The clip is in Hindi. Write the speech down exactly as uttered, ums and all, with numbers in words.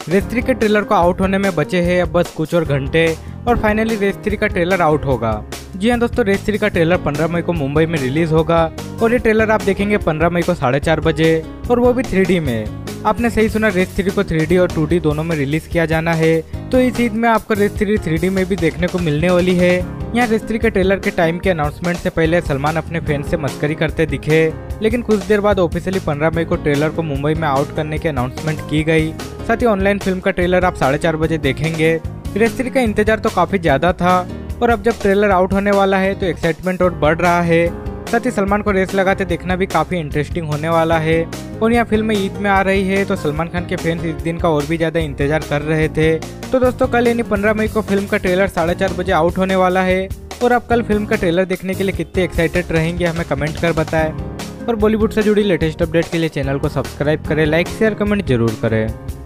रेस थ्री के ट्रेलर को आउट होने में बचे हैं अब बस कुछ और घंटे और फाइनली रेस थ्री का ट्रेलर आउट होगा। जी हाँ दोस्तों, रेस थ्री का ट्रेलर पंद्रह मई को मुंबई में रिलीज होगा और ये ट्रेलर आप देखेंगे पंद्रह मई को साढ़े चार बजे और वो भी थ्री डी में। आपने सही सुना, रेस थ्री को थ्री डी और टू डी दोनों में रिलीज किया जाना है। तो इस ईद में आपको रेस थ्री थ्री डी में भी देखने को मिलने वाली है। यहाँ रेस थ्री के ट्रेलर के टाइम के अनाउंसमेंट से पहले सलमान अपने फैंस से मस्करी करते दिखे, लेकिन कुछ देर बाद ऑफिशियली पंद्रह मई को ट्रेलर को मुंबई में आउट करने की अनाउंसमेंट की गई। साथ ही ऑनलाइन फिल्म का ट्रेलर आप साढ़े चार बजे देखेंगे। रेस थ्री का इंतजार तो काफी ज्यादा था और अब जब ट्रेलर आउट होने वाला है तो एक्साइटमेंट और बढ़ रहा है। साथ ही सलमान को रेस लगाते देखना भी काफी इंटरेस्टिंग होने वाला है। और यहाँ फिल्म ईद में आ रही है तो सलमान खान के फैंस इस दिन का और भी ज्यादा इंतजार कर रहे थे। तो दोस्तों, कल यानी पंद्रह मई को फिल्म का ट्रेलर साढ़े चार बजे आउट होने वाला है और आप कल फिल्म का ट्रेलर देखने के लिए कितने एक्साइटेड रहेंगे हमें कमेंट कर बताएं। और बॉलीवुड से जुड़ी लेटेस्ट अपडेट के लिए चैनल को सब्सक्राइब करें, लाइक शेयर कमेंट जरूर करें।